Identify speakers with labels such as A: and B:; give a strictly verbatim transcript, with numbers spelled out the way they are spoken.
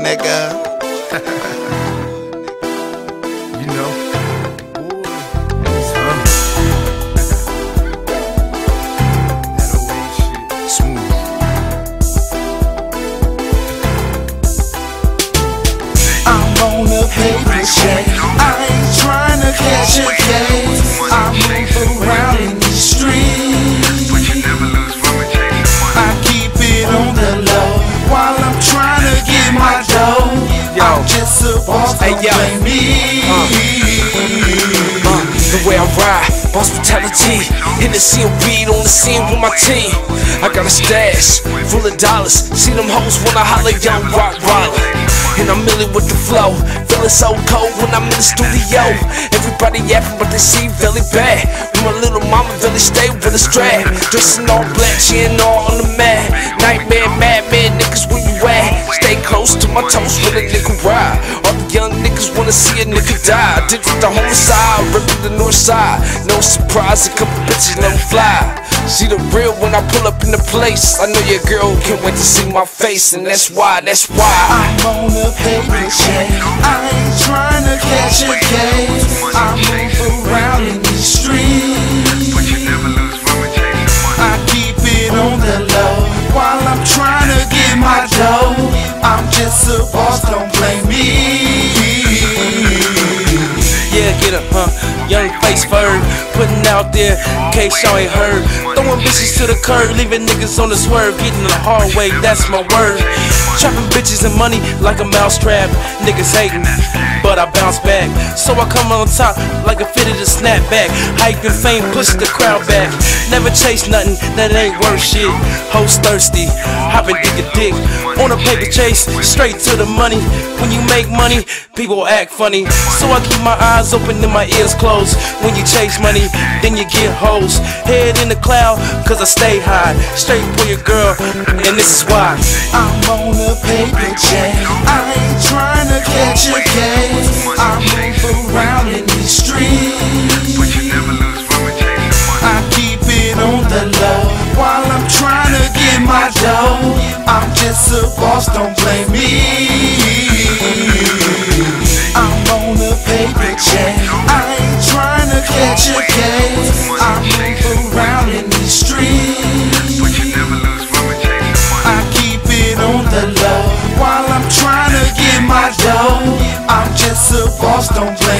A: nigga.
B: You know, boy, son. That old age shit, smooth.
A: I'm on a paper check. I ain't trying to catch a case. I move around in the streets. I keep it on the low while I'm trying to get my dough. I'm just a boss, don't blame me.
C: Uh, uh, the way I ride, boss brutality. In the scene, weed on the scene with my team. I got a stash full of dollars. See them hoes when I holler, young rock roller. And I'm milling with the flow, feeling so cold when I'm in the studio. Everybody yapping, but they see really bad. When my little mama really stay with a strap, dressing all black, she ain't all on the mat. Nightmare, madman, niggas, where you at? Stay close to my toes when a nigga ride. All the young niggas wanna see a nigga die. Did with the homicide, ripping the north side. No surprise, a couple bitches let 'em fly. See the real when I pull up in the place. I know your girl can't wait to see my face, and that's why, that's why
A: I'm on a paper check. I ain't trying to catch a case. I move around in these streets. I keep it on the low while I'm trying to get my dough. I'm just a boss, don't blame me.
C: Yeah, get up, huh? Young face bird, putting out there in case y'all ain't heard. Throwing bitches to the curb, leaving niggas on the swerve. Getting the hard way, that's my word. Trapping bitches and money like a mousetrap. Niggas hating, but I bounce back. So I come on top like a fitted a snapback. Hype and fame, push the crowd back. Never chase nothing that ain't worth shit. Hoes thirsty, hopping dick a dick. On a paper chase, straight to the money. When you make money, people act funny. So I keep my eyes open and my ears closed. When you chase money, then you get hoes. Head in the cloud, cause I stay high. Straight for your girl, and this is why
A: I'm on a paper check. I ain't trying to catch a case. I move around in these streets. I keep it on the low while I'm trying to get my dough. I'm just a boss, don't blame me. I'm on a paper check. I ain't trying to catch a case. I move around in these streets. I keep it on the low while I'm trying to get my dough. I'm just a boss, don't blame me.